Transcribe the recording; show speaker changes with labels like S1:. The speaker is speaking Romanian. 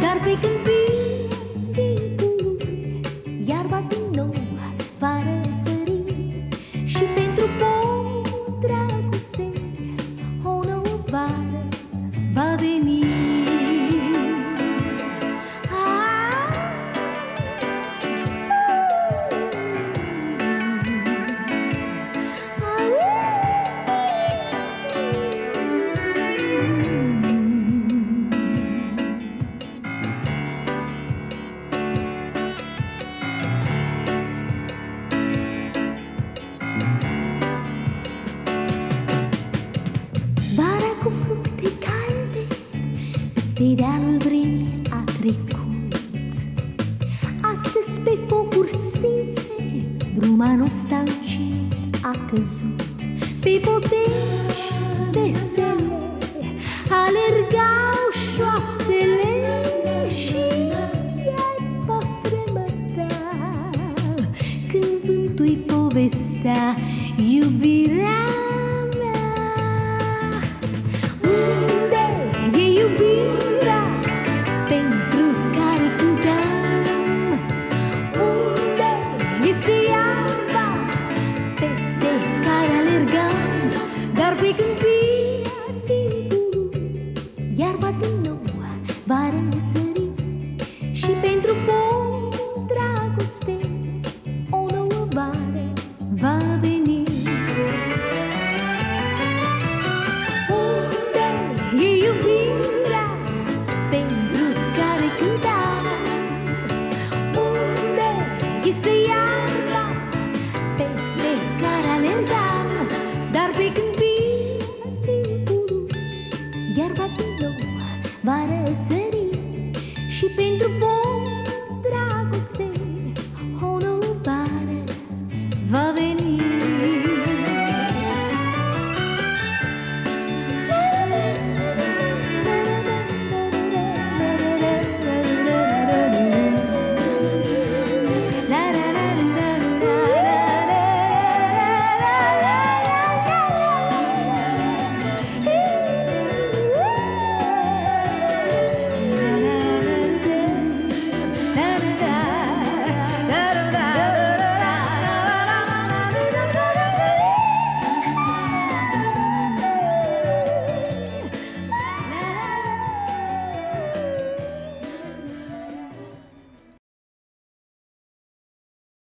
S1: Dar pe când vine timpul, iarba din nou va răsări și pentru pom dragoste o nouă vară va veni. Vara cu fructe calde peste dealul vremii a trecut. Astăzi pe focuri stinse bruma nostalgiei a căzut. Pe poteci vesele alergau șoaptele și iarba fremăta când vântul-i povestea iubirea. Iubirea pentru care cântam? Unde este iarba peste care alergam? Dar pe când vine timpul, iarba din nou va răsări și pentru pom dragoste o nouă vară va veni. Unde e iubirea pentru care cântam? Unde este iarba peste care alergam? Dar pe când vine timpul, iarba din nou va răsări și pentru